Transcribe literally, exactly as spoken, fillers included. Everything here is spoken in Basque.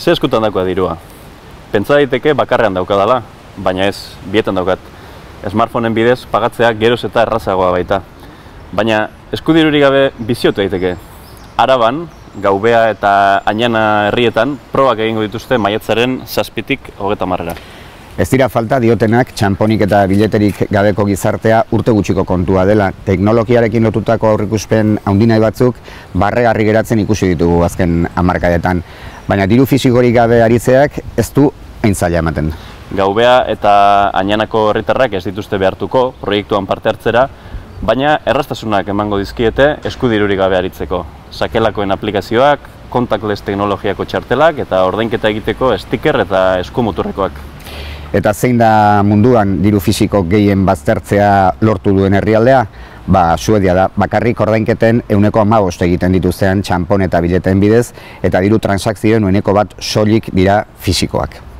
Ze eskutan dakoa dirua? Pentsa daiteke bakarrean daukadala, baina ez, bietan daukat. Smartphoneen bidez pagatzea geroz eta errazagoa baita. Baina eskudirurik gabe biziotu daiteke. Araban, Gaubea eta Añana herrietan probak egingo dituzte maiatzaren zazpitik hogeta marrera. Ez dira falta diotenak txanponik eta bileterik gabeko gizartea urte gutxiko kontua dela. Teknologiarekin lotutako aurrikuspen handinai batzuk barregarri geratzen ikusi ditugu azken hamarkadetan. Baina diru fisikorik gabe aritzeak ez du hain zaila ematen. Gaubea eta Añanako herritarrak ez dituzte behartuko proiektuan parte hartzera, baina erraztasunak emango dizkiete eskudirurik gabe aritzeko. Sakelakoen aplikazioak, contactless teknologiako txartelak eta ordainketa egiteko sticker eta eskumuturrekoak. Eta zein da munduan diru fisiko gehien baztertzea lortu duen herrialdea? Ba, Suedia da. Bakarrik ordainketen ehuneko hamabost egiten dituztean txanpon eta bileten bidez, eta diru transakzioen ehuneko bat soilik dira fisikoak.